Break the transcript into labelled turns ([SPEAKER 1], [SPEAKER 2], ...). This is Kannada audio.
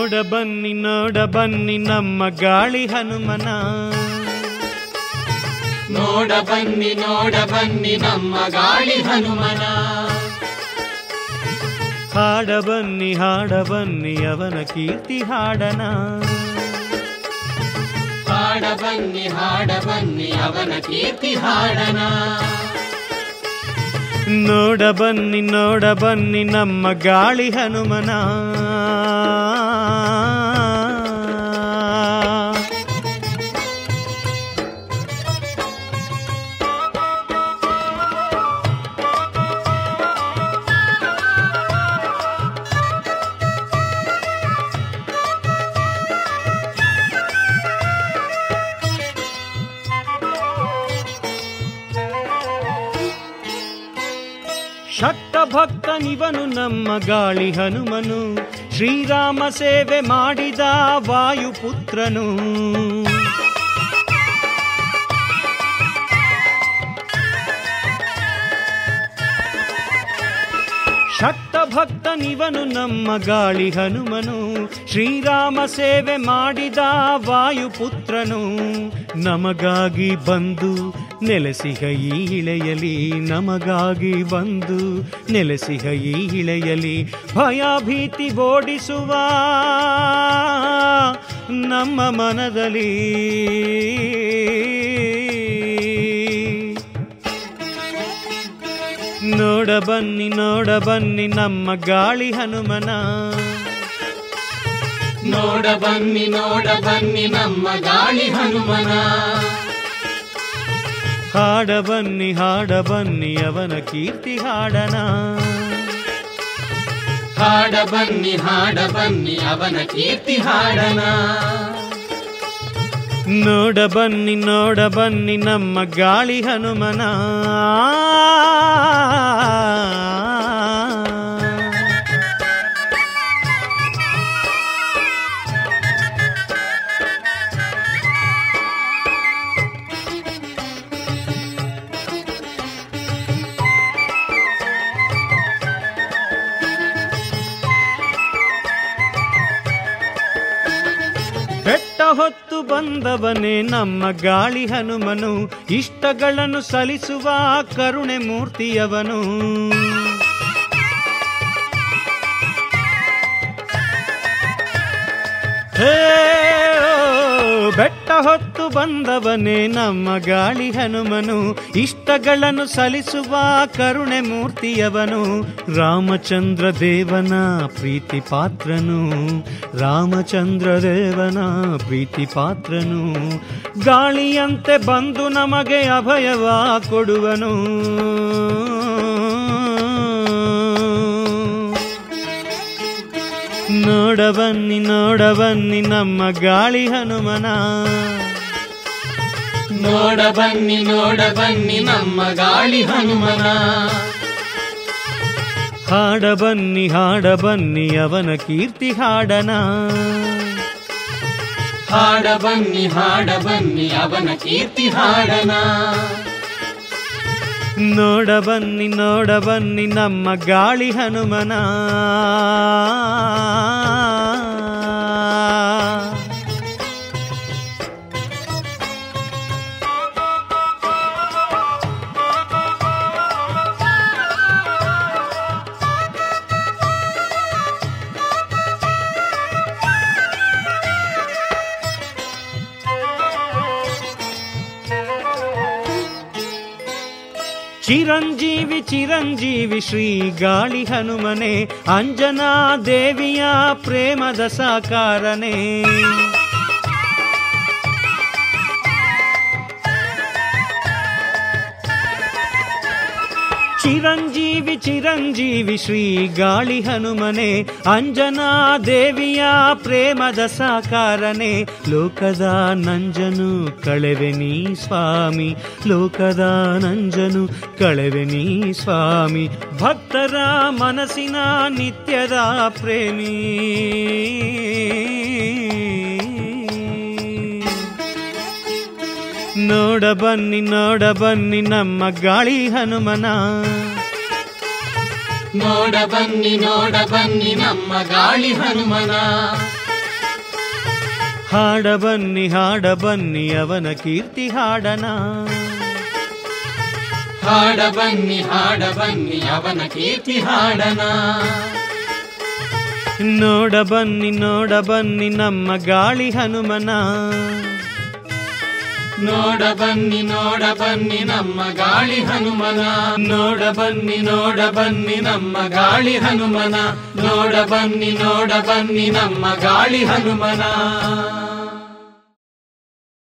[SPEAKER 1] ನೋಡ ಬನ್ನಿ ನಮ್ಮ ಗಾಳಿ ಹನುಮನ.
[SPEAKER 2] ನೋಡ ಬನ್ನಿ ನಮ್ಮ ಗಾಳಿ ಹನುಮನ.
[SPEAKER 1] ಹಾಡ ಬನ್ನಿ ಅವನ ಕೀರ್ತಿ ಹಾಡನ.
[SPEAKER 2] ಹಾಡ ಬನ್ನಿ ಅವನ ಕೀರ್ತಿ ಹಾಡನ.
[SPEAKER 1] ನೋಡ ಬನ್ನಿ ನಮ್ಮ ಗಾಳಿ ಹನುಮನ. ಶಕ್ತ ಭಕ್ತನಿವನು ನಮ್ಮ ಗಾಳಿ ಹನುಮನು, ಶ್ರೀರಾಮ ಸೇವೆ ಮಾಡಿದ ವಾಯುಪುತ್ರನು. ಶಕ್ತ ಭಕ್ತನಿವನು ನಮ್ಮ ಗಾಳಿ ಹನುಮನು, ಶ್ರೀರಾಮ ಸೇವೆ ಮಾಡಿದ ವಾಯುಪುತ್ರನು. ನಮಗಾಗಿ ಬಂದು ನೆಲೆಸಿಹ ಈ ಇಳೆಯಲಿ, ನಮಗಾಗಿ ಬಂದು ನೆಲೆಸಿಹ ಈ ಇಳೆಯಲಿ. ಭಯಭೀತಿ ಓಡಿಸುವ ನಮ್ಮ ಮನದಲ್ಲಿ ನೋಡ ಬನ್ನಿ ನಮ್ಮ ಗಾಳಿ ಹನುಮನ.
[SPEAKER 2] ನೋಡ ಬನ್ನಿ ನಮ್ಮ ಗಾಳಿ ಹನುಮನ.
[SPEAKER 1] ಹಾಡ ಬನ್ನಿ ಅವನ ಕೀರ್ತಿ ಹಾಡನ.
[SPEAKER 2] ಹಾಡ ಬನ್ನಿ ಅವನ ಕೀರ್ತಿ ಹಾಡನ.
[SPEAKER 1] ನೋಡ ಬನ್ನಿ ನಮ್ಮ ಗಾಳಿ ಹನುಮನ. ಬೆಟ್ಟ ಹೊತ್ತು ಬಂದವನೇ ನಮ್ಮ ಗಾಳಿ ಹನುಮನು, ಇಷ್ಟಗಳನ್ನು ಸಲ್ಲಿಸುವ ಕರುಣೆ ಮೂರ್ತಿಯವನು. ಬೆಟ್ಟ ಹೊತ್ತು ಬಂದವನೇ ನಮ್ಮ ಗಾಳಿ ಹನುಮನು, ಇಷ್ಟಗಳನ್ನು ಸಲ್ಲಿಸುವ ಕರುಣೆ ಮೂರ್ತಿಯವನು. ರಾಮಚಂದ್ರ ದೇವನ ಪ್ರೀತಿ ಪಾತ್ರನು, ರಾಮಚಂದ್ರ ದೇವನ ಪ್ರೀತಿ ಪಾತ್ರನು. ಗಾಳಿಯಂತೆ ಬಂದು ನಮಗೆ ಅಭಯವ ಕೊಡುವನು. ನೋಡ ಬನ್ನಿ ನಮ್ಮ ಗಾಳಿ ಹನುಮನ.
[SPEAKER 2] ನೋಡ ಬನ್ನಿ ನಮ್ಮ ಗಾಳಿ ಹನುಮನ.
[SPEAKER 1] ಹಾಡ ಬನ್ನಿ ಅವನ ಕೀರ್ತಿ ಹಾಡನ.
[SPEAKER 2] ಹಾಡ ಬನ್ನಿ ಅವನ ಕೀರ್ತಿ ಹಾಡನ.
[SPEAKER 1] ನೋಡ ಬನ್ನಿ ನಮ್ಮ ಗಾಳಿ ಹನುಮನ. ಚಿರಂಜೀವಿ ಶ್ರೀ ಗಾಳಿ ಹನುಮನೆ, ಅಂಜನಾ ದೇವಿಯ ಪ್ರೇಮದ ಸಾಕಾರನೆ. ಚಿರಂಜೀವಿ ಶ್ರೀ ಗಾಳಿ ಹನುಮನೆ, ಅಂಜನಾ ದೇವಿಯ ಪ್ರೇಮದ ಸಾಕಾರನೆ. ಲೋಕದ ನಂಜನು ಕಳೆವೆ ನೀ ಸ್ವಾಮಿ, ಲೋಕದ ನಂಜನು ಕಳೆವೆ ನೀ ಸ್ವಾಮಿ. ಭಕ್ತರ ಮನಸ್ಸಿನ ನಿತ್ಯದ ಪ್ರೇಮಿ. ನೋಡ ಬನ್ನಿ ನಮ್ಮ ಗಾಳಿ ಹನುಮನ.
[SPEAKER 2] ನೋಡ ಬನ್ನಿ ನಮ್ಮ ಗಾಳಿ ಹನುಮನ.
[SPEAKER 1] ಹಾಡ ಬನ್ನಿ ಅವನ ಕೀರ್ತಿ ಹಾಡನ.
[SPEAKER 2] ಹಾಡ ಬನ್ನಿ ಅವನ ಕೀರ್ತಿ ಹಾಡನ.
[SPEAKER 1] ನೋಡ ಬನ್ನಿ ನಮ್ಮ ಗಾಳಿ ಹನುಮನ.
[SPEAKER 2] ನೋಡ ಬನ್ನಿ ನಮ್ಮ ಗಾಳಿ ಹನುಮನ. ನೋಡ ಬನ್ನಿ ನಮ್ಮ ಗಾಳಿ ಹನುಮನ. ನೋಡ ಬನ್ನಿ ನಮ್ಮ ಗಾಳಿ ಹನುಮನ.